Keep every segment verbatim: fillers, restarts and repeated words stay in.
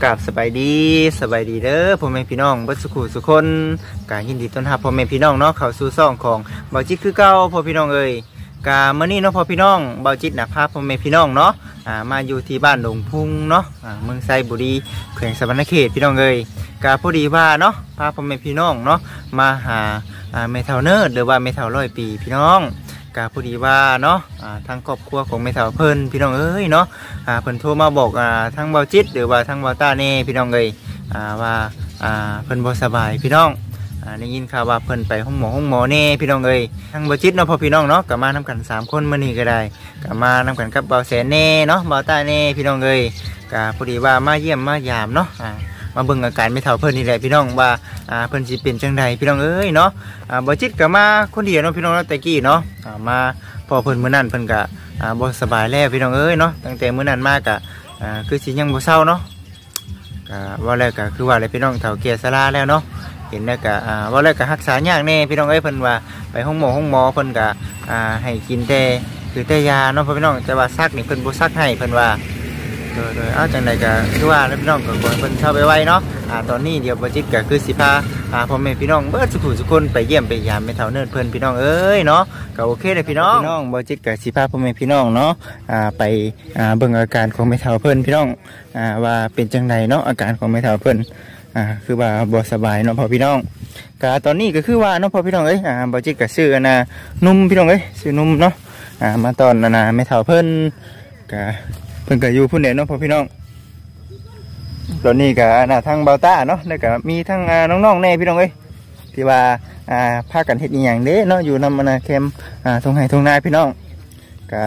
กับสบายดีสบายดีเด้อพ่อแม่พี่น้องบัดสุขุสุคนกายินดีต้อนรับพ่อแม่พี่น้องเนาะเข้าสู่ซ่องของเบาจิตคือเก่าพ่อพี่น้องเอ้ยกามื้อนี้เนาะพ่อพี่น้องเบาจิตน่ะพาพ่อแม่พี่น้องเนาะอ่ามาอยู่ที่บ้านหลวงพุงเนาะอ่าเมืองไซบุรีแขวงสะวรรณเขตพี่น้องเอ้ยกาพอดีว่าเนาะพาพ่อแม่พี่น้องเนาะมาหาอ่าแม่เฒ่าเนิร์ดหรือว่าแม่เฒ่าร้อยปีพี่น้องกาพอดีว่าเนาะอ่าทางครอบครัวของแม่เฒ่าเพิ่นพี่น้องเอ้ยเนาะอ่าเพิ่นโทรมาบอกอ่าทางเบาจิตหรือว่าทางเบาต้าเน่พี่น้องเอ้ยอ่าว่าอ่าเพิ่นบ่สบายพี่น้องอ่าได้ยินข่าวว่าเพิ่นไปห้องหมอห้องหมอเน่พี่น้องเอ้ยทางเบาจิตเนาะพ่อพี่น้องเนาะก็มานำกันสามคนมื้อนี้ก็ได้ก็มานำกันกับเบาแสนเน่เนาะเบาต้าเน่พี่น้องเอ้ยก็พอดีว่ามาเยี่ยมมายามเนาะอ่ามาเบิ่งอาการแม่เฒ่าเพิ่นนี่แหละพี่น้องว่าอ่าเพิ่นสิเป็นจังไดพี่น้องเอ้ยเนาะอ่าบ่จิตก็มาคนเดียวเนาะพี่น้องเนาะแต่กี้เนาะอ่ามาพอเพิ่นมื้อนั้นเพิ่นก็อ่าบ่สบายแล้วพี่น้องเอ้ยเนาะตั้งแต่มื้อนั้นมาก็อ่าคือสิยังบ่เซาเนาะก็ว่าแล้วก็คือว่าแล้วพี่น้องเฒ่าแก่ชราแล้วเนาะเห็นแล้วก็อ่าว่าแล้วก็รักษายากแน่พี่น้องเอ้ยเพิ่นว่าไปห้องหมอห้องหมอเพิ่นก็อ่าให้กินแต่คือแต่ยาเนาะพี่น้องแต่ว่าซักนี่เพิ่นบ่ซักให้เพิ่นว่าโดยโดยเอาจังใดก็คือว่าแล้วพี่น้องก็ควรเพิ่นเข้าไปไว้เนาะอ่าตอนนี้เดี๋ยวบ่จิตก็คือสิพาอ่าพ่อแม่พี่น้องเบิดทุกผู้ทุกคนไปเยี่ยมไปยามแม่เฒ่าเนิร์ดเพิ่นพี่น้องเอ้ยเนาะก็โอเคเลยพี่น้องพี่น้องบ่จิตก็สิพาพ่อแม่พี่น้องเนาะอ่าไปอ่าเบิ่งอาการของแม่เฒ่าเพิ่นพี่น้องอ่าว่าเป็นจังไดเนาะอาการของแม่เฒ่าเพิ่นอ่าคือว่าบ่สบายเนาะพ่อพี่น้องก็ตอนนี้ก็คือว่าเนาะพ่อพี่น้องเอ้ยอ่าบ่จิตก็ซื้ออันน่ะนุ่มพี่น้องเอ้ยซื้อนุ่มเนาะอ่ามาตอนอันน่ะแม่เฒ่าเพิ่นก็เพิ่นก็อยู่พุ่นเด้เนาะพ่อพี่น้องตอนนี้ก็น่ะทางเบาต้าเนาะแล้วก็มีทั้งน้องๆแน่พี่น้องเอ้ยที่ว่าอ่าพากันเฮ็ดอีหยังเด้เนาะอยู่นำอันน่ะแคมป์อ่าทงไห้ทงนาพี่น้องก็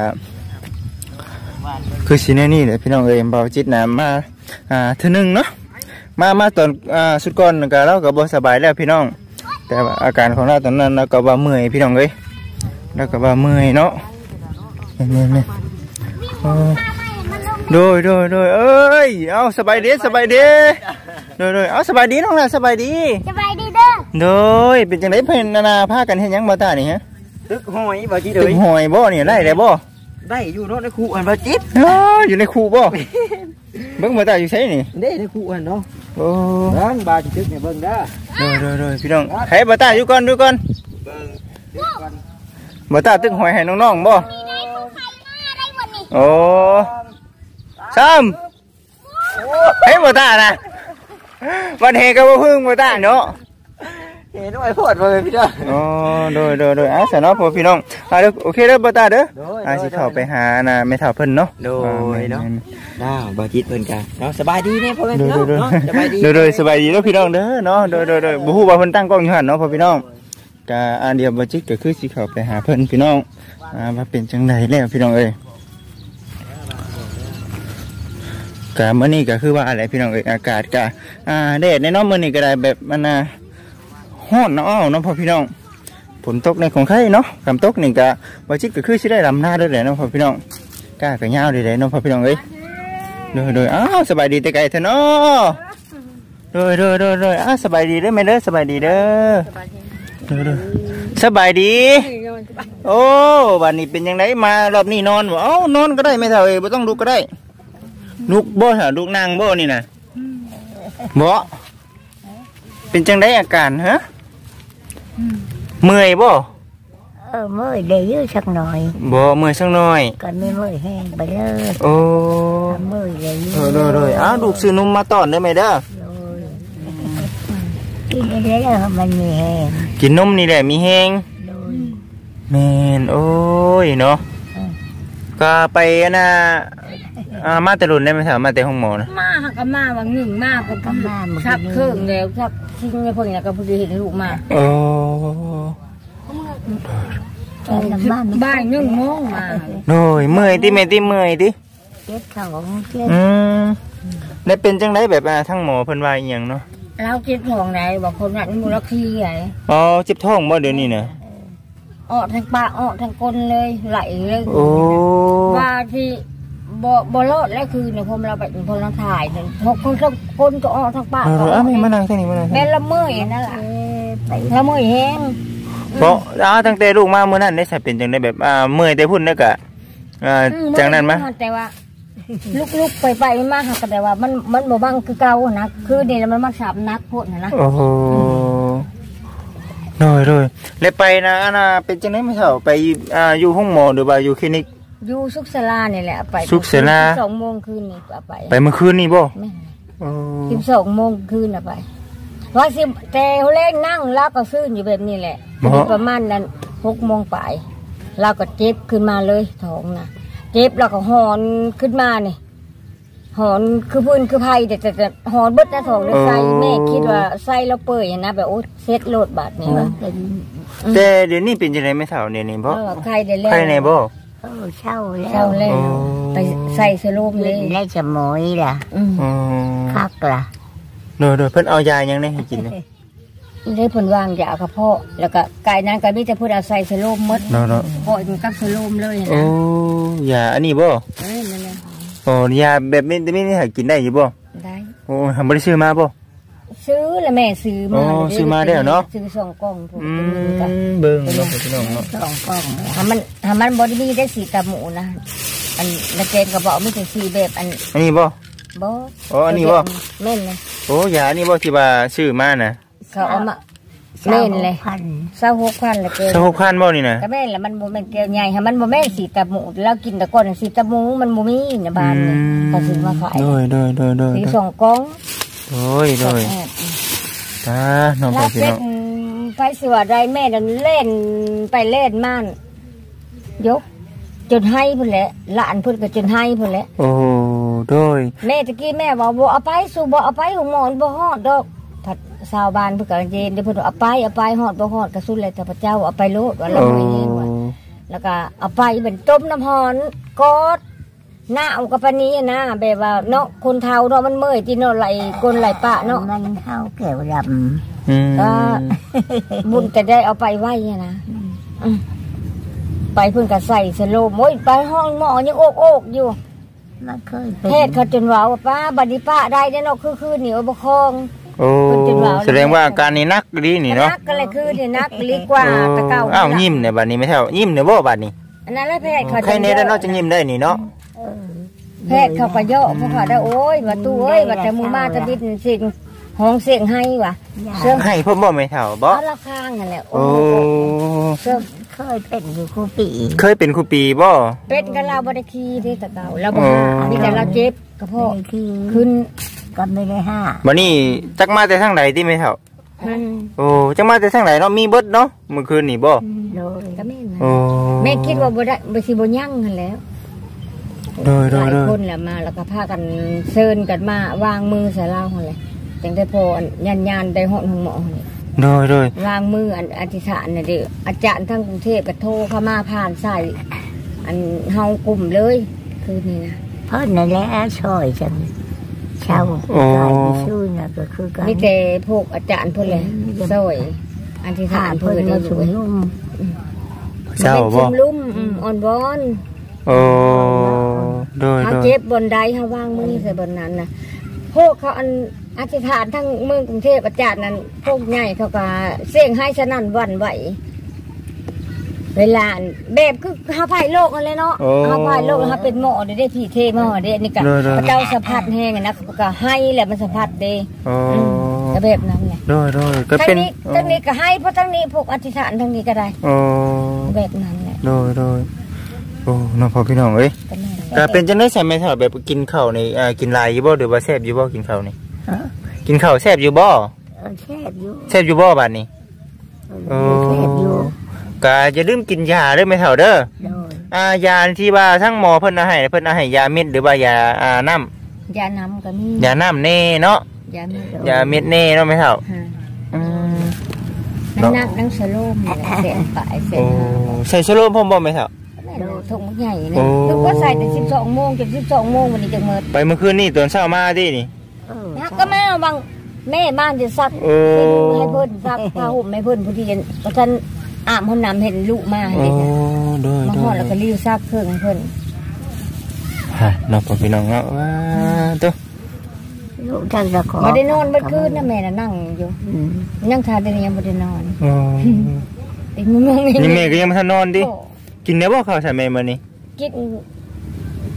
คือสิแน่นี่แหละพี่น้องเอ้ยเบาจิตน่ะมาอ่าเทื่อนึงเนาะมามาตอนอ่าสุดก่อนก็เราก็บ่สบายแล้วพี่น้องแต่ว่าอาการของเราตอนนั้นเราก็ว่าเมื่อยพี่น้องเอ้ยแล้วก็ว่าเมื่อยเนาะแม่ๆๆอ๋อโดยโดยโดยเอ้ยเอาสบายดีสบายดีโดยโดยเอาสบายดีน้องนะสบายดีสบายดีเด้อโดยเป็นจังไดเพิ่นนานาพากันเฮ็ดหยังบ่ตานี่ฮะตึกหอยบ่จิตเอ้ยตึกหอยบ่นี่ได้ได้บ่ได้อยู่เนาะในคูอันบ่จิตอ๋ออยู่ในคูบ่เบิ่งบ่ตาอยู่ไสนี่เด้ในคูอันเนาะโอ้เบิ่งบ่จิตเนี่ยเบิ่งเด้อโดยโดยพี่น้องให้บ่ตาอยู่ก่อนอยู่ก่อนเบิ่งก่อนบ่ตาตึกหอยให้น้องๆบ่โอ้ซ้ำให้บ่ตานะวันเฮก็บ่พึ่งบ่ตาเนาะเห็นไว้พอดบ่พี่เด้ออ๋อโดยโดยโดยอ่ะซะเนาะพ่อพี่น้องอ่ะเด้อโอเคเด้อบ่ตาเด้ออ่ะสิเข้าไปหาน่ะแม่เฒ่าเพิ่นเนาะโดยเนาะดาวบ่จิตเพิ่นกันเนาะสบายดีแน่พ่อแม่พี่น้องเนาะสบายดีโดยๆสบายดีเด้อพี่น้องเด้อเนาะโดยๆๆบ่ฮู้ว่าเพิ่นตั้งกล้องอยู่หั่นเนาะพ่อพี่น้องก็อันเดียวบ่จิตก็คือสิเข้าไปหาเพิ่นพี่น้องอ่าว่าเป็นจังไดแล้วพี่น้องเอ้ยก็มื้อนี้ก็คือว่าอะไรพี่น้องเอ้ยอากาศก็อ่าแดดในเนาะมื้อนี้ก็ได้แบบมันน่ะร้อนเนาะเนาะพ่อพี่น้องฝนตกในของใครเนาะฝนตกนี่ก็บ่จิตก็คือสิได้ลำหน้าด้วยแหละเนาะพ่อพี่น้องกล้าก็ยาวได้เนาะพ่อพี่น้องเอ้ยโดยๆอ้าวสบายดีแต่ไกลเถอะเนาะโดยๆๆๆอ้าวสบายดีเด้อแม่เด้อสบายดีเด้อโดยๆสบายดีโอ้วันนี้เป็นจังไดมารอบนี้นอนบ่เอ้านอนก็ได้ไม่เท่าเอ้ยบ่ต้องลุกก็ได้ลุกบ่ฮะลุกนั่งบ่นี่น่ะบ่เป็นจังไดอาการฮะเมื่อยบ่เออเมื่อยได้ยืดสักหน่อยบ่เมื่อยสักหน่อยก็ไม่เมื่อยแห้งไปเลยโอ้เมื่อยได้ยืดเออโดยๆอ้าวลูกซื้อนมมาต้อนได้ไหมเด้อกินได้แล้วมันมีแห้งกินนมนี่แหละมีแห้งแม่นโอ้ยเนาะก็ไปน่ะอ่ามาแต่รุ่นได้ไหมครับมาแต่ห้องหมอนะมาหักก็มาบางหนึ่งมากก็มาชักเครื่องแล้วชักทิ้งในพวกนี้ก็พอดีเห็นลูกมาโอ้บ้านนึ่งโมงมาโอ้ยเมื่อยที่เมื่อยที่เมื่อยที่เจ็บเข่าเจ็บอืมได้เป็นจังไดแบบทั้งหมอเพิ่นว่าอีหยังเนาะแล้วเจ็บท้องไหนบอกคนนั้นมูลค่าใหญ่อ๋อเจ็บท้องบ่เดี๋ยวนี้น่ะออกทางปากออกทางก้นเลยไหลเลยโอ้ว่าที่บ่บ่รอดแล้วคือเนี่ยพอเราไปพอเราถ่ายเนี่ยพอคนทั้งก้นก็ออกทางปากก็อ้าวมานั่งทางนี้มานั่งแม่ละเมื่อยนั่นแหละละเมื่อยแห้งเพราะอ้าวตั้งแต่ลูกมาเมื่อนั้นได้ใส่เป็นจังได้แบบอ่าเมื่อยแต่พุ่นแล้วก็อ่าจังนั้นมั้ยแต่ว่าลุกๆไปไปมาหักแต่ว่ามันมันบ่บังคือเก่านะคือนี่แล้วมันมาสับนักโพดนะโอ้โหโดยโดยแล้วไปนะอันน่ะเป็นจังได๋ไม่เท่าไปอ่าอยู่ห้องหมอหรือว่าอยู่คลินิกอยู่สุขศาลานี่แหละไปสุขศาลาสองโมงคืนนี่ไปไปเมื่อคืนนี่บ่แม่โอ้สิบสองโมงคืนน่ะไปว่าสิแต่เขาเล่นนั่งแล้วก็ซื่นอยู่แบบนี้แหละประมาณนั้นหกโมงไปเราก็เจ็บขึ้นมาเลยท้องนะเจ็บแล้วก็หอนขึ้นมาเนี่ยหอนคือพื้นคือไผ่แต่แต่หอนเบิดนะท้องเลยใส่แม่คิดว่าใส่แล้วเปื่อยนะแบบโอ้เซ็ตโลดบาดนี่วะแต่เดี๋ยวนี้เป็นจังได๋ไม่เท่าเดี๋ยวนี้บ่เออใครได้แล้วใครในบ่เออเช่าแล้เช่าว แล้วไปใส่สโลมเลยได้สมอยล่ะอืมอ๋อคักล่ะโดยโดยเพิ่นเอายายังได้ให้กินเนี่ยได้ผลวางยากระเพาะแล้วก็กายนั้นก็มีแต่พูดเอาใส่สโลมหมดเนาะเนาะปล่อยมันกับสโลมเลยโอ้นะยาอันนี้บ่เออนั่นแหละโอ้ยาแบบนี้ไม่ได้ให้กินได้อยู่บ่ได้โอ้ทำบ่ได้ซื้อมาบ่ซื้อแล้วแม่ซื้อมาอ๋อซื้อมาได้เหรอเนาะซื้อสองกล่องผมอืก็มเบิ่งเนาะพี่น้องเนาะสองกล้องถ้ามันถ้ามันบอดี้ได้สีตาหมูนะอันละเจนก็บอกไม่ถึงสีแบบอันอันนี้บ่บออ๋ออันนี้บ่แม่นเลยโอ้ยาอันนี้บ่ที่ว่าซื้อมาน่ะเขาเอามาแม่นเลยพันเศร้าหกพันละเจนสหกพันบ่นี่น่ะก็แม่นแหละมันโมเมนเกลียวใหญ่ค่ะมันโมเมนสีตาหมูแล้วกินแต่ก่อนสีตาหมูมันโมมีในบ้านเนี่ยเขาซื้อมาขายโดยโดยโดยโดยสีสองกล่องโดยโดยตาน้องแล้พี่วเป็น้นองไปสวัสดีแม่ดันเล่นไปเล่นม่านยกจนให้พุ่นแหละหลานพุ่นก็จนให้พุ่นแหละโอ้โดยแม่ตะกี้แม่บอกบ่เอาไปสู่บ่เอาไปของหมอนบ่ฮอดดอกผัดชาวบ้านเพิ่นก็เย็นเดี๋ยวเพิ่นเอาไปเอาไปฮอดบ่ฮอดก็สุดเลยแต่พระเจ้าเอาไปโลดว่าเราโอ้ไม่เห็นว่าแล้วก็เอาไปเป็นต้มน้ำฮ้อนกอดหน้าเอากับปานนี้นะแบบว่าเนาะคนเฒ่าเนาะมันเมื่อยที่เนาะไหลกลไหลปะเนาะมันเข้าแก้วดอืมก็บุญแต่ได้เอาไปไว้เนี่ยนะอืมไปเพิ่นก็ใส่สโลมโอ้ยไปห้องหมอยังโอกโอกอยู่ำมันเคยเป็นแพทย์เขาจนว่าว่าป้าบัดนี้ป้าได้เด้อเนาะคือคือเหนียวบ่คองโอ้แสดงว่าอาการนี้นักดีนี่เนาะนักก็เลยคือที่นักลีกว่าแตะเก่าอ้าวยิ้มเนี่ยบัดนี้ไม่เท่ายิ้มเนี่ยบ่บัดนี้อันนั้นแหละแพทย์เขาใครในแล้วเนาะจะยิ้มได้นี่เนาะแพทย์เขาก็เยาะเพราะเขาได้โอ้ยว่าตู้เอ้ยว่าแต่หมู่มาตะบิดสิ่งห้องเสียงให้ว่ะเสื้อให้พ่อบ่ไม่เท่าบ่เอาละข้างนั่นแหละโอ้เสื้อเคยเป็นอยู่คู่ปีเคยเป็นครูปีบ่เป็นกันเราบ่ได้ขี้เด้แตะเก่าเราบ่หามีแต่เราเจ็บกระเพาะคือขึ้นก็ไม่ได้ห้าบัดนี้จักมาแต่ทางไหนที่ไม่เท่ามันโอ้จักมาแต่ทางไหนเนาะมีเบิดเนาะเมื่อคืนนี่บ่โดยก็แม่นนะโอ้แม่คิดว่าบ่ได้บ่สิบ่ยั่งนั่นแหล้วโดยโดหยลายโดยคนแหละมาแล้วก็พากันเชิญกันมาวางมือใส่เราหั่นแหละจังได้พอยันยานได้ห้องของหมอหั่นแหละโดยโดยวางมืออันอธิษฐานน่ะเด้ออาจารย์ทั้งกรุงเทพก็โทรเข้ามาผ่านใส่อันเฮากลุ่มเลยคือนี่นะเพิ่นนั่นแหละช่วยจังเช่าการชื่อน่ะก็คือการมีแต่พวกอาจารย์เพิ่นเลยซอยอธิษฐาผ่าน นเพิ่เพิ่นนได้มาอชุยู่มนุมเจ้าเป็นบ่ชุมลุ่มอืมอ่อนบอนโอ้โดยเขาโดยเจ็บบนใดเขาวางมือใส่บนนั้นนะพวกเขาอันอธิษฐานทั้งเมืองกรุงเทพอาจารย์นั้นพวกใหญ่เขาก็เสี่ยงให้ฉะนั้นหวันไหวเวลาแบบคือเขาพายโลกอะไรเนาะเขาพายโลกเขาเป็นหมอเด้ได้ผีเทหมอเด้นี่ก็พระเจ้าสัมผัสแห้งนะเขาก็ให้แหละมันสัมผัสเด้โอ้ก็แบบนั้นแหละโดยโดยก็ทั้เป็นงนี้ทั้งนี้ก็ให้เพราะทั้งนี้พวกอธิษฐานทั้งนี้ก็ได้โอ้แบบนั้นแหละโดยโดยโอ้น้องพ่อพี่น้องเอ้ยก็นั่นแหละก็เป็นจังได๋ใช่ไหมถ้าแบบกินข้าวนี่อ่ากินหลายอยู่บ่หรือว่าแซ่บอยู่บ่กินข้าวนี่เออกินข้าวแซ่บอยู่บ่เออแซ่บอยู่แซ่บอยู่บ่บัดนี้เออแซ่บอยู่ก็อย่าลืมกินยาเด้อแม่เฒ่าเด้อโดยอ่ายาที่ว่าทั้งหมอเพิ่นเอาให้เพิ่นเอาให้ยาเม็ดหรือว่ายาอ่าน้ำยาน้ำก็มียาน้ำแน่เนาะยาเม็ดยาเม็ดแน่เนาะแม่เฒ่าฮะอืมนั่งนักนั่งสโลมนี่แหละเสียงปลายเสียโอ้งใส่สโลมพร้อมบ่แม่เฒ่าทงใหญ่โอ้เนี่ยลูกก็ใส่แต่สิบสองโมงจนสิบสองโมงวันนี้จะเมิดไปเมื่อคืนนี่ตอนเช้ามาดินี่เออนะก็แม่บางแม่บ้านจะซักโอ้ให้เพิ่นซักผ้าห่มให้เพิ่นผู้ที่จะเพราะฉันอาบห้องน้ำเห็นลูกมาโอ้เห็นนะโดยมาโดห่อย แล้วก็รีวซักเครื่องให้เพิ่นฮะน้องพ่อพี่น้องเนาะว้าตัวลูกจังจะขอมาได้นอนเมื่อคืนนะแม่น่ะนั่งอยู่อืมยังทานได้ยังไม่ได้นอนโอ้อีกมื้อนึงนี่แม่ก็ยังไม่ทันนอนดิโอ้กินได้บ่ข้าวใส่แม่มื้อนี้กิน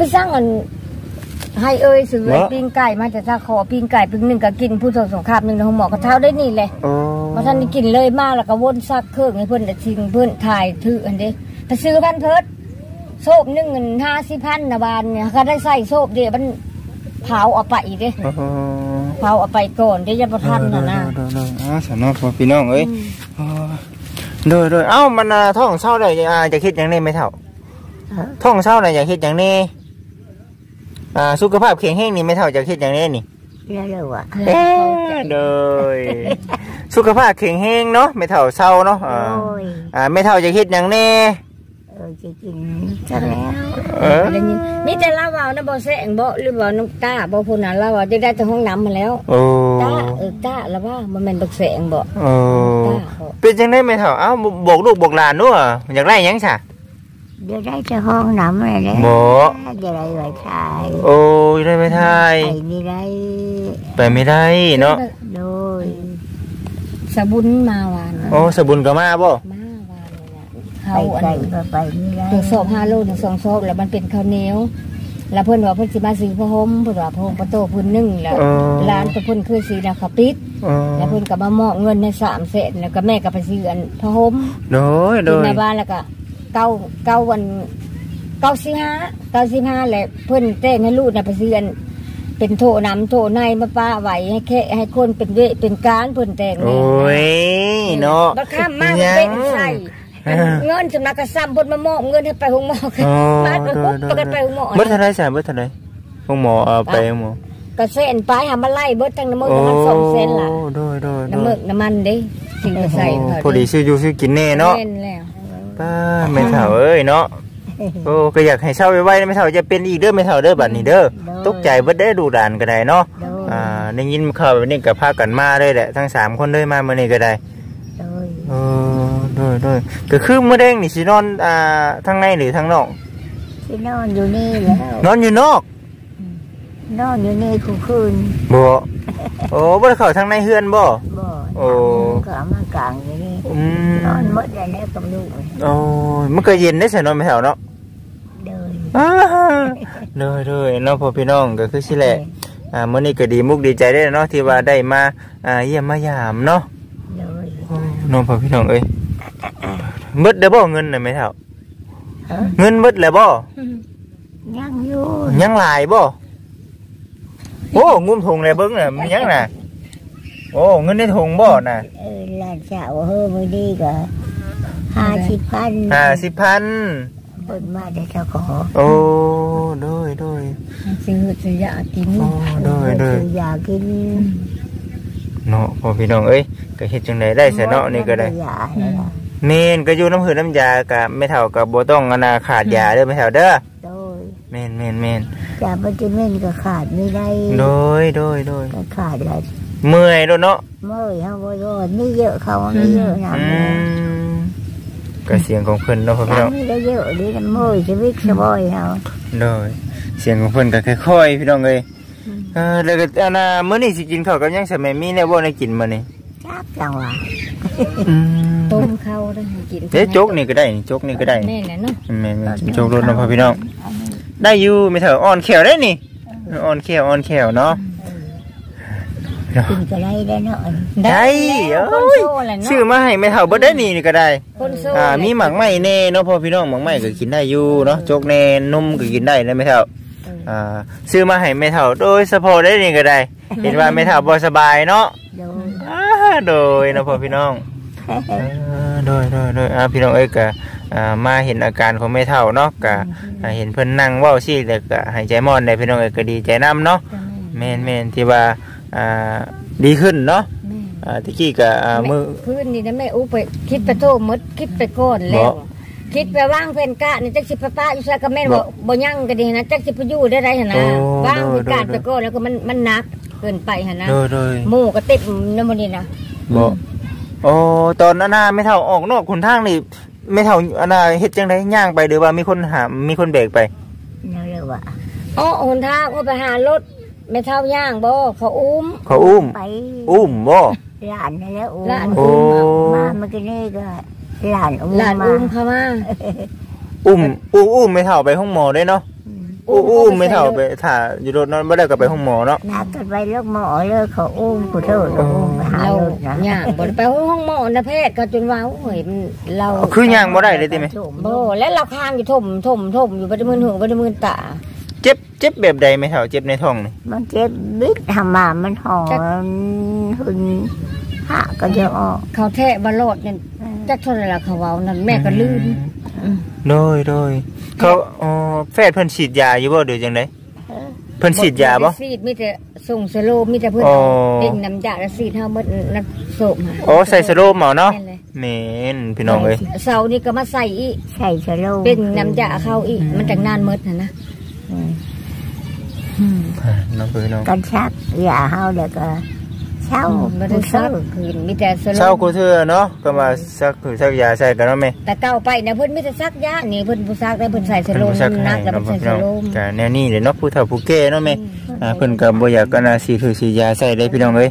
ไปสร้างอันให้เอ้ยซื้อปิ้งไก่มาจะถ้าขอปิ้งไก่ปิ้งหนึ่งก็กินผู้สงสงครามหนึ่งในห้องหมอกระเท้าได้นี่เลยมาท่านได้กินเลยมากแล้วก็วนซักเครื่องให้เพื่อนแต่ทิ้งเพื่อนถ่ายถืออันเดียไปซื้อพันเพิร์ดโซบหนึ่งเงินห้าสิบพันนะบานเนี่ยก็ได้ใส่โซบเดียวมันเผาเอาไปเด้เผาเอาไปก่อนเดี๋ยวจะประทันนะนะอ๋อสำนักพ่อพี่น้องเอ้ยโดยโดยเอ้ามันท้องเศร้าเลยจะคิดอย่างนี้ไม่เท่าท้องเศร้าเลยอยากคิดอย่างนี้อ่าสุขภาพแข็งแรงนี่ไม่เท่าจะคิดอย่างนี้นี่เรื่อยๆว่ะโดยสุขภาพแข็งแรงเนาะไม่เท่าเศร้าเนาะอ่าไม่เท่าจะคิดอย่างนี้เออจะกินจะแล้วเออมีแต่ลาวาวนะบ่แสงบ่หรือว่าน้ำตาบ่พูน่ะลาวาวจะได้แต่ห้องน้ำมาแล้วโอ้ตาเออตาแล้วว่ามันเป็นบักแสงบ่โอ้เป็นจังได๋ไม่เท่าเอ้าบอกลูกบอกหลานเนาะอยากได้หยังซะเดี๋ยวได้จะห้องน้ำอะไรแล้วบ่เดี๋ยวได้ไว้ทายโอ้ยได้ไว้ทายไปไม่ได้ไปไม่ได้เนาะโดยสบุญมาวานโอ้สบุญก็มาบ่เขาอันนี้ไปไม่ได้ตัวสอบห้าโลถึงสองสอบแล้วมันเป็นข้าวเหนียวแล้วเพิ่นว่าเพิ่นสิมาซื้อพระห่มเพิ่นว่าพระห่มพระโตเพิ่นนึ่งแล้วร้านตัวเพิ่นคือสีดาคาปิดแล้วเพิ่นก็มามอบเงินในสามแสนแล้วก็แม่ก็ไปซื้ออันพระห่มโดยโดยในบ้านแล้วก็เก้าเก้าวันเก้าสิบห้าเก้าสิบห้าแหละเพิ่นเต้นให้ลูกน่ะไปซื้ออันเป็นโถน้ำโถในมาป้าไหวให้แค่ให้คนเป็นเวเป็นการเพิ่นแต่งโอ้ยเนาะบักข้ามมากเป็นใส่เงินสำนักกระซ้ำบนมามอบเงินให้ไปห้องหมอกันมาไปปุ๊บไปกันไปห้องหมอเบิดเท่าไรสามเบิดเท่าไรห้องหมอเอาไปห้องหมอกระเซ็นไปหามาไล่เบิดตั้งน้ำมันน้ำมันสองเซนล่ะโดยโดยน้ำมันน้ำมันดิสิ่งกระใส่พอดีซื้ออยู่ซื้อกินแน่เนาะป้าไม่เท่าเอ้ยเนาะโอ้ก็อยากให้เช่าไว้ไม่เท่าจะเป็นอีกเด้อไม่เท่าเด้อบัดนี้เด้อตกใจเบิดได้ดูด่านก็ได้เนาะอ่าได้ยินข่าวแบบนี้กับพากันมาเลยแหละทั้งสามคนเลยมาเมื่อนี้ก็ได้โอ้โดยโดยก็คือเมื่อแดงนี่สินอนอ่าทางในหรือทางนอกสินอนอยู่นี่แล้วนอนอยู่นอกนอนอยู่นี่คู่คืนบ่โอ้บ่ได้เข้าทางในเฮือนบ่บ่โอ้ก็มากลางอยู่นี่นอนหมดแล้วกับลูกโอ้มันก็เย็นได้สินอนไม่แถวเนาะเดินเดินเดินเนาะพ่อพี่น้องก็คือสิแหละอ่ามื้อนี้ก็ดีมุกดีใจได้เนาะที่ว่าได้มาอ่าเยี่ยมมายามเนาะน้องพ่อพี่น้องเอ้ยเบิดได้บ่เงินน่ะแม่เฒ่าเงินเบิดแล้วบ่ยังอยู่ยังหลายบ่โอ้งุ้มถุงเลยเบิ้งน่ะมันยังน่ะโอ้เงินในถุงบ่น่ะเออหลานสาวเฮ้อมื้อนี้ก็ห้าสิบพันห้าสิบพันเปิดมาได้เจ้าขอโอ้โดยโดยซื้อซื้อยากินโอ้โดยโดยซื้อยากินเนาะพ่อพี่น้องเอ้ยก็เฮ็ดจังได๋ได้ซะเนาะนี่ก็ได้เมนก็อยู่น้ำหืดน้ำยากับไม่เท่ากับบ่ต้องอนาขาดยาเด้อไม่เท่าเด้อเมนเมนเมนยาปัจจุบันก็ขาดไม่ได้โดยโดยโดยก็ขาดอะไรเมื่อยด้วยเนาะเมื่อยเขาบ่รู้นี่เยอะเขาไม่เยอะนะก็เสียงของเพิ่นเนาะพ่อพี่น้องไม่ได้เยอะดีกันเมื่อยชีวิตสบายเขาโดยเสียงของเพิ่นก็ค่อยๆพี่น้องเอ้ยเออแล้วก็อันน่ะมื้อนี้สิกินข้าวกับยังสมัยมีแน่บ่ได้กินมื้อนี้จับจังหวะต้มข้าวได้กินเด้โจ๊กนี่ก็ได้โจ๊กนี่ก็ได้แม่นเนาะแม่นโจ๊กรสเนาะพ่อพี่น้องได้อยู่ไม่เถอะอ่อนแขวได้นี่อ่อนแขวอ่อนแขวเนาะกินก็ได้ได้เนาะได้เอ้ยชื่อมาให้ไม่เท่าบ่ได้นี่ก็ได้อ่ามีหมักไหม้แน่เนาะพ่อพี่น้องหมักไหม้ก็กินได้อยู่เนาะโจ๊กแน่นุ่มก็กินได้นะไม่เท่าอ่าซื้อมาให้ไม่เท่าโดยเฉพาะได้นี่ก็ได้เห็นว่าไม่เท่าบ่สบายเนาะโดยนะพ่อพี่น้องโดยโดยโดยอ่าพี่น้องเอ้ยก็มาเห็นอาการของไม่เท่าเนาะก็เห็นเพิ่นนั่งเว้าซี่แต่ก็หายใจม่อนได้พี่น้องเอ้ยก็ดีใจน้ำเนาะแม่นแม่นที่ว่าอ่าดีขึ้นเนาะอ่าตะกี้ก็มือพื้นนี่นะแม่อู้ไปคิดไปโทษมดคิดไปก้อนแล้วคิดไปว่างเพนกะนี่จักสิป้าป้าอยู่ซะก็แม่บ่บ่ยั่งก็ดีนะจักสิไปอยู่ได้ไรหั่นนะว่างเพนกะไปก้อนแล้วก็มันมันหนักเกินไปหั่นนะหมู่ก็ติดน้ำมันนี่นะบ่โอ้ตอนนั้นน่ะไม่เท่าออกนอกคนทางนี่ไม่เท่าอันน่ะเฮ็ดจังได๋ย่างไปหรือว่ามีคนหามีคนเบรกไปเนาะเรียกว่าอ๋อหนทางว่าไปหารถไม่เท่าย่างบ่เขาอุ้มเขาอุ้มอุ้มบ่หลานนี่แล้วอุ้มหลานอุ้มมาเมื่อกี้นี่ก็หลานอุ้มหลานอุ้มเขามาอุ้มอุ้มอุ้มไม่เท่าไปห้องหมอได้เนาะอู้อู้ไม่เท่าไปถ่าอยู่รถนอนบ่ได้ก็ไปห้องหมอเนาะนัดกันไปโรงหมอเลยเขาอุ้มผู้เฒ่าเขาอุ้มไปหาเรารถนะย่างบ่ได้ไปห้องหมอนะแพทย์ก็จนว่าโอ้ยมันเราคือย่างบ่ได้เลยติแม่บ่แล้วเราค้างอยู่ท่มท่มท่มอยู่บ่ได้มือหูบ่ได้มือตาเจ็บเจ็บแบบใดไม่เท่าเจ็บในท้องนี่มันเจ็บบิดทำมามันหอนหุ่นหะก็จะออกเขาแทะบ่รอดนั่นจักเท่าไหร่ล่ะเขาเว้านั่นแม่ก็ลืมโดยโดยเขาอ๋อแพทย์เพิ่นฉีดยาอยู่บ่เดี๋ยวจังได๋เพิ่นฉีดยาบ่ซีดมีแต่ส่งสโลมมีแต่เพิ่นอ๋อเป็นน้ำยาและซีดเฮาหมดนักโสมหาอ๋อใส่สโลมเอาเนาะแม่นพี่น้องเอ้ยเสานี่ก็มาใส่อีกใส่ชะโลมเป็นน้ำยาเข้าอีกมันจังนานหมดน่ะนะน้องพี่น้องกันชักยาเฮาเด็กก็เช่าบ่ได้ซักคืนมีแต่สโลเช้าม กูเทื่อเนาะก็มาซักคือซักยาใส่กันเนาะแม่แต่เก่าไปนะเพิ่นมีแต่ซักยานี่เพิ่นบ่ซักได้เพิ่นใส่สเพิ่นโลมบ่ซักให้นักแล้วเนาะเพิ่นพี่ใส่สน้องโลมก็แนวนี้เลยเนาะผู้เฒ่าผู้แก่เนาะแม่อ่าเพิ่นก็บ่อยากกันน่ะสิถือสิยาใส่ได้พี่น้องเอ้ย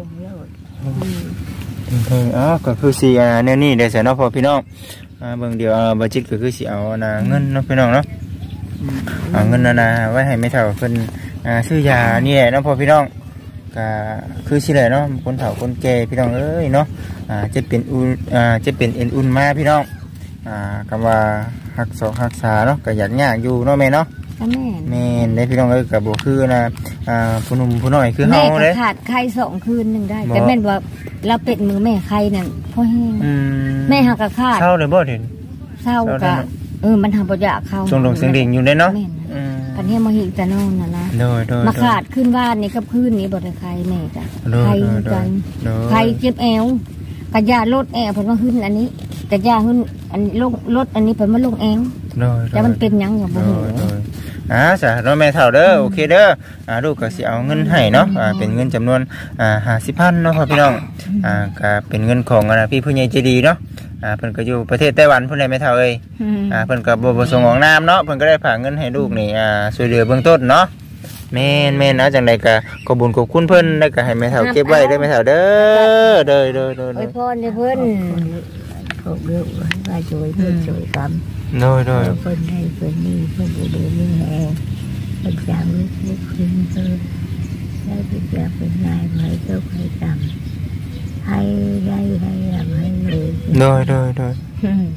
เอออ๋อก็คือสิอ่าแนวนี้ได้ซะเนาะพ่อพี่น้องอ่าเบิ่งเดี๋ยวอ่าบัดจิตก็คือสิเอาน่ะเงินเนาะพี่น้องเนาะเอาเงินนั่นน่ะไว้ให้แม่เฒ่าเพิ่นอ่าซื้อยานี่แหละเนาะพ่อพี่น้องก็คือสิแหละเนาะคนเฒ่าคนแก่พี่น้องเอ้ยเนาะอ่าจะเป็นอุ่นอ่าจะเป็นเอ็นอุ่นมาพี่น้องอ่าคำว่ารักษารักษาเนาะก็อยากยากอยู่เนาะแม่เนาะก็แม่นแม่นได้พี่น้องเอ้ยก็บ่คือนะอ่าผู้หนุ่มผู้น้อยคือเฮาแม่ก็เด้ขาดไข้สองคืนหนึงได้บ่แต่แม่นว่าเราเป็นมือแม่ไข้นั่นพอแห้งอืมแม่หักก็ขาดเช้าเลยบ่เห็นเศร้าเศร้าได้ก็เนาะเออมันทำบ่อยากเข้าทรงดงเสียงดิ่งอยู่เด้เนาะแม่นอืมพันเฮมาหิกจะนอนน่ะนะโดยโดยมาขาดขึ้นว่านนี่กับคืนนี้บ่ได้ไข้แม่จ้ะโดยไข้โดยโดกัยนโดยไข้เจ็บแอวกะยาลดแอวเพิ่นว่าขึ้นอันนี้กะยาขึ้นอันนี้ลงลดอันนี้เพิ่นมาลงแอวโดยแต่มันเป็นหยังอย่าบ่โดฮู้ยโดยอ่าจ้ะเนาะแม่เฒ่าเด้อโอเคเด้ออ่าลูกก็สิเอาเงินให้เนาะอ่าเป็นเงินจำนวนอ่าห้าสิบพันเนาะครับพี่น้องอ่าก็เป็นเงินของอ่าพี่ผู้ใหญ่ใจดีเนาะอ่าเพิ่นก็อยู่ประเทศไต้หวันพุ่นแหละแม่เฒ่าเอ้ยอืมอ่าเพิ่นก็บ่ประสงค์ออกนามเนาะเพิ่นก็ได้ฝากเงินให้ลูกนี่อ่าช่วยเหลือเบื้องต้นเนาะแม่นแม่นนะจังไดก็ขอบคุญขอบคุณเพิ่นแล้วก็ให้แม่เฒ่าเก็บไว้ได้อแม่เฒ่าเด้อเด้อเด้อเด้ออวยพรให้เพิ่นพวกเรื่องว่าช่วยเพื่อนช่วยกันเด้อเด้อเพื่อนให้เพื่อนนี่เพื่อนจะดูนี่แหงเพื่อนจำลึกลึกขึ้นเพื่อนให้เป็นยาเป็นนายให้เจ้าให้จำให้ได้ให้ทำให้เลยเด้อเด้อเด้อแห้ง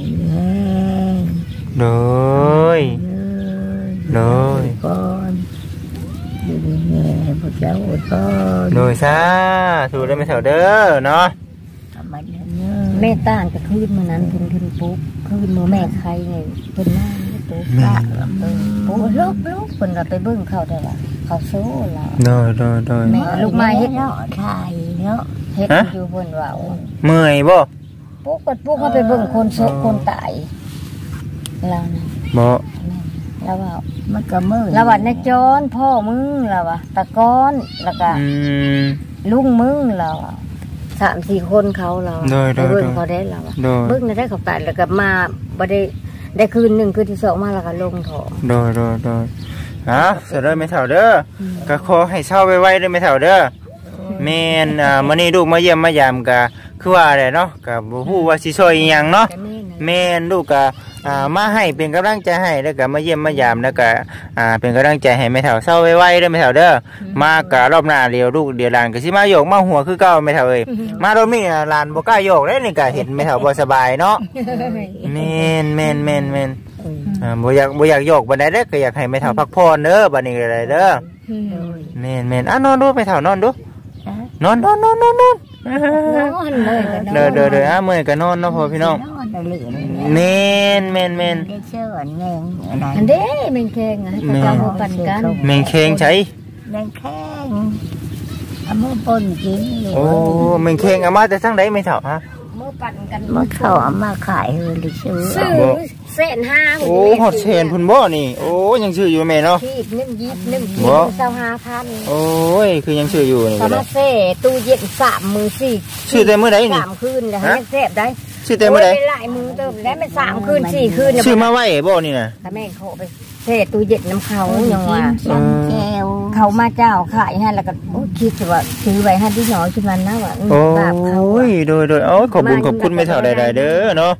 เด้อ โดยก่อนอยู่ในแง่พระเจ้าอดก่อนโดยซะถูกได้อแม่เฒ่าเด้อเนาะทำไมเนี่ยแม่ต้านกับคืนมื้อนั้นเพิ่นเพิ่นปุ๊บคืนมื้อแม่ไข้นี่เพิ่นมาไม่ปุ๊บแม่เออปุ๊บลุกลุกเพิ่นก็ไปเบิ่งเขาได้ล่ะเขาโซ่ล่ะเด้อเด้อเด้อแม่ลูกไม้เฮ็ดเนาะไทยเนาะเฮ็ดอยู่เพิ่นว่าเมื่อยบ่ปุ๊บก็ปุ๊บเขาไปเบิ่งคนโซคนตายแล้วนะบ่แล้วว่ามันก็มือแล้วว่าในจอนพ่อมึงแล้วว่าตะก้อนแล้วก็อืมลุงมึงแล้วอะสามสี่คนเขาเราโดยโดยไปเบิ่งโดยเขาได้แล้วอะโดยเบิ่งได้เขาตายแล้วก็มาบ่ได้ได้คืนหนึ่งคืนที่สองมาแล้วก็ลงถอโดยโดยโดยอ่ะเสร็จแล้วแม่เฒ่าเด้อก็ขอให้เช้าไวๆเด้อแม่เฒ่าเด้อแม่นอ่ามื้อนี้ลูกมาเยี่ยมมายามก็คือว่าแหละเนาะก็บ่ฮู้ว่าสิช่วยอีหยังเนาะแต่แม่น่ะแม่นลูกก็อ่ามาให้เป็นกำลังใจให้แล้วก็มาเยี่ยมมายามแล้วก็อ่าเป็นกำลังใจให้แม่เฒ่าเช้าไวๆเด้อแม่เฒ่าเด้อมาก็รอบหน้าเดี๋ยวลูกเดี๋ยวหลานก็สิมาโยกมาหัวคือเก่าแม่เฒ่าเอ้ยมารอบนี้น่ะหลานบ่กล้าโยกเด้นี่ก็เห็นแม่เฒ่าบ่สบายเนาะแม่นแม่นแม่นแม่นอ่าบ่อยากบ่อยากโยกปานใดเด้อก็อยากให้แม่เฒ่าพักผ่อนเด้อบัดนี้ก็ได้เด้อแม่นแม่นอ่ะนอนดูแม่เฒ่านอนดูนอนนอนนอนนอนนอนนอนเลยก็นอนเด้อเด้อเด้ออ่ะมื้อก็นอนเนาะพ่อพี่น้องนอนอะไรเนี่ยแม่นแม่นแม่นได้เชื่อแง่งอะไรอันเด้แม่งแข่งอะให้เขาเจ้ามาปั่นกันแม่งเคงใช้แม่งแข้งเอามือปนกินเลยโอ้แม่งเคงเอามาแต่ทางใดไม่เฒ่าฮะเมื่อปั่นกันมันเขาเอามาขายเฮอหรือซื้อซื้อเส้นห้าโอ้ฮอดเชนพุ่นบ่นี่โอ้ยังชื่ออยู่แม่เนาะขีดนึ่งยิบนึ่งขีบ่ดเศร้าห้าพันโอ้ยคือยังชื่ออยู่นี่สก็มาได้เซ่ตู้เย็นสามมือสี่ชื่อแต่มื้อใดนี่สามคืนแล้วให้เสพได้ชื่อแต่มื้อใดโยหลายมือเติมได้เป็นสามคืนสี่คืนชื่อมาไว้บ่นี่น่ะถ้าแม่เขาไปเซ่ตู้เย็นน้ำเขาอย่างว่าซ้ำแก้วเขามาเจ้าขายให้แล้วก็โอ้คิดว่าซื้อไว้ให้ที่น้อยขึ้นมานะว่าโอ้บาปเขายโดยโดยเอ้าขอบคุณขอบคุณแม่เฒ่าใดๆเด้อเนาะอืม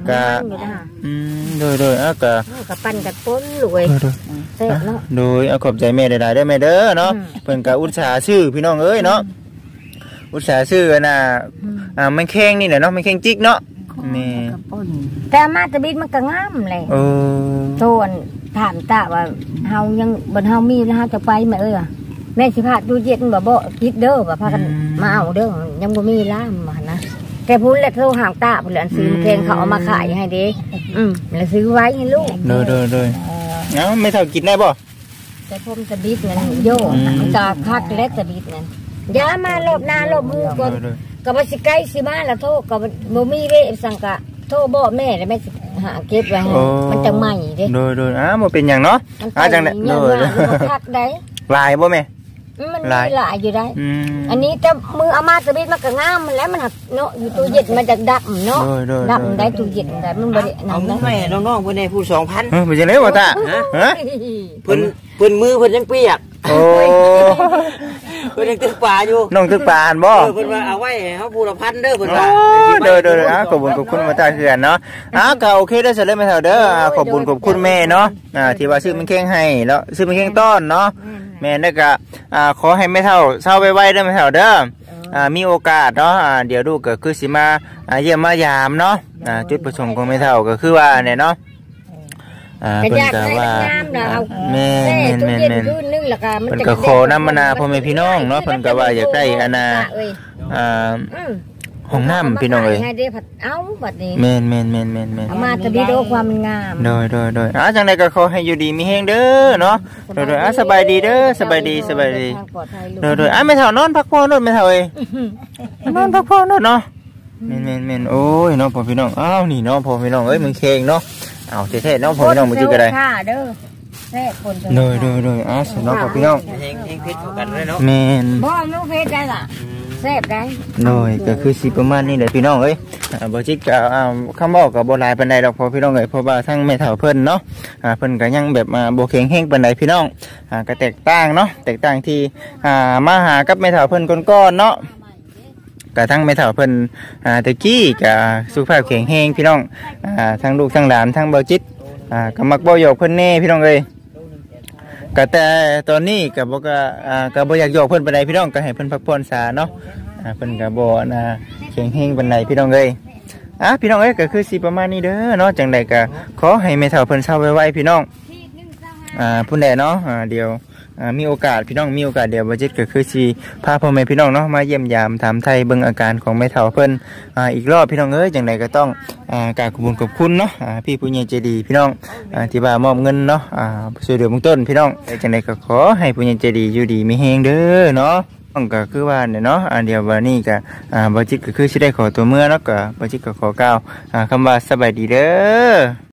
กะอยู่นะอืมโดยโดยอ่ะกะกับปั้นกับป้นรวยโดยเสร็จเนาะโดยเอาขอบใจแม่หลายๆได้อแม่เด้อเนาะอืมเพิ่นก็อุตส่าห์ซื้อพี่น้องเอ้ยเนาะอุตส่าห์ซื้อน่ะอ่ามันแข้งนี่แหละเนาะมันแข้งจิกเนาะแม่กระปุนแต่อามาตะบิดมันก็งามเลยเออโทนถามตาว่าเฮายังบ่เฮามีแล้วเฮาจะไปแม่เอ้ยว่ะแม่สิพาตู้เย็นบ่บ่คิดเด้อว่าพากันมาเอาเด้อยังบ่มีล่ามมานะแต่พูดแล้วโทรหาตาพุ่นแหละซื้อเพลงเขาเอามาขายให้เด้อืมแล้วซื้อไว้ให้ลูกโดยโดยโดยเอ้าไม่เท่ากินได้บ่แต่ผมตะบิดนั่นโยมันก็คักและตะบิดนั่นอย่ามาลบหน้าลบมือก่อนโดยก็บ่สิใกล้สิมาแล้วโทรก็บ่มีเด้สังกะโทรบอกแม่แล้วแม่สิหาเก็บไว้ให้มันจังใหม่เด้โดยโดยอ้าบ่เป็นหยังเนาะมันอ่าจังได๋โดโดยยมันคักได้ลายบ่แม่มันหลายมีหลายอยู่ได้อืมอันนี้แต่มืออามาตะบิดมันก็งามมันแล้วมันหักเนาะอยู่ตู้เย็นมันจะดำเนาะโดยโดยดำได้ตู้เย็นได้มันบ่ได้เอานั่นเงินนะให้น้องๆเพิ่นได้ผู้สองพันเออเป็นจังได๋บ่ตาฮะเพิ่นเพิ่นมือเพิ่นยังเปียกโอ้เพิ่นยังตึกป่าอยู่น้องตึกปานบ่เออเพิ่นว่าเอาไว้ให้เฮาผู้ละพันเด้อเพิ่นว่าเด้อเด้อเด้ออ่ะขอบคุณขอบคุณมาตาเขื่อนเนาะอ่ะก็โอเคได้อเสร็จแล้วแม่เฒ่าเด้ออ่ะขอบคุณขอบคุณแม่เนาะอ่าที่ว่าซื้อมันแข้งให้แล้วซื้อมันแข้งต้อนเนาะแม่ได้ก็อ่าขอให้แม่เฒ่าเศร้าไวๆเด้อแม่เฒ่าเด้ออ่ามีโอกาสเนาะอ่าเดี๋ยวลูกก็คือสิมาอ่าเยี่ยมมายามเนาะอ่าจุดประสงค์ของแม่เฒ่าก็คือว่าเนี่ยเนาะอ่าก็เพิ่นอยากก็ได้ว่างามแล้วเอาแม่แม่นตู้แม่นเย็นแม่นคืนนึงแล้วก็มันเพิ่นจะก็ขอนำมานาพ่อแม่พี่น้องเนาะเพิ่นก็ว่าอยากได้อันน่ะเอ้ยอ่าอืมห้องน้ำพี่น้องเอ้ยให้ได้ผัดเอ้าบัดนี้แม่นแม่นแม่นแม่นแม่นอามาตะบิดโอความงามโดยโดยโดยอ่ะจังใดก็ขอให้อยู่ดีมีแฮงเด้อเนาะโดยโดยอ่ะสบายดีเด้อสบายดีสบายดีทางปลอดภัยลูกโดยโดยอ่ะไม่เท่านอนพักผ่อนโนดไม่เท่าเอ้ยนอนพักผ่อนโนดเนาะแม่นแม่นแม่นโอ้ยเนาะพ่อพี่น้องอ้าวนี่เนาะพ่อพี่น้องเอ้ยมึงเคงเนาะเอาเท่ๆเนาะพ่อพี่น้องมึงจิก็ได้ค่ะเด้อแซ่บคนจะโดยโดยโดยอ่ะสเนาะพ่อพี่น้องเฮงเฮงเพชรเข้ากันเลยเนาะแม่นบ่ลูกเพชรได้ล่ะแซ่บได้โดยก็คือสิประมาณนี้แหละพี่น้องเอ้ยอ่าบ่จิกก็อ่าคำบอกก็บ่หลายปานใดดอกพ่อพี่น้องเอ้ยเพราะว่าทั้งแม่เฒ่าเพิ่นเนาะอ่าเพิ่นก็ยังแบบอ่าบ่แข็งแรงปานใดพี่น้องอ่าก็แตกต่างเนาะแตกต่างที่อ่ามาหากับแม่เฒ่าเพิ่นก่อนๆเนาะ กระทั่งแม่เฒ่าเพิ่นอ่าตะกี้ก็สุขภาพแข็งแรงพี่น้องอ่าทั้งลูกทั้งหลานทั้งเบาจิตอ่าก็มักบ่หยอกเพิ่นแน่พี่น้องเอ้ยก็แต่ตอนนี้ก็บ่ก็อ่าก็บ่อยากหยอกเพิ่นปานใดพี่น้องก็ให้เพิ่นพักผ่อนซะเนาะอ่าเพิ่นก็บ่น่ะแข็งแรงปานใดพี่น้องเอ้ยอ่ะพี่น้องเอ้ยก็คือสิประมาณนี้เด้อเนาะจังใดก็ขอให้แม่เฒ่าเพิ่นเฒ่าไวๆพี่น้องอ่าพุ่นแหละเนาะอ่าเดี๋ยว อ่ามีโอกาสพี่น้องมีโอกาสเดี๋ยวบัจิตก็คือสีพาพ่อแม่พี่น้องเนาะมาเยี่ยมยามถามไทยเบิ่งอาการของแม่เฒ่าเพิ่นอ่าอีกรอบพี่น้องเอ้ยจังไดก็ต้องอ่ากราบขอบคุณขอบคุณเนาะอ่าพี่ผู้ใหญ่ใจดีพี่น้องอ่าที่ว่ามอบเงินเนาะอ่าช่วยเหลือเบื้องต้นพี่น้องจังไดก็ขอให้ผู้ใหญ่ใจดีอยู่ดีมีแฮงเด้อเนาะต้องก็คือว่าเนี่ยเนาะอ่าเดี๋ยววันนี้ก็อ่าบัจิตก็คือสิได้ขอตัวเมื่อเนาะก็บัจิตก็ขอกล่าวอ่าคำว่าสบายดีเด้อ